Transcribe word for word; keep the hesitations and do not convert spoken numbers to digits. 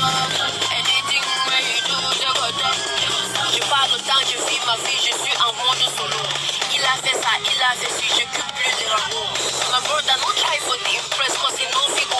Anything where you do, je go top. Je pars autant, je vis ma vie, je suis en mode solo. Il a fait ça, il a fait ci, je cule plus les rameaux. My brother, no try for the impress, cause he know we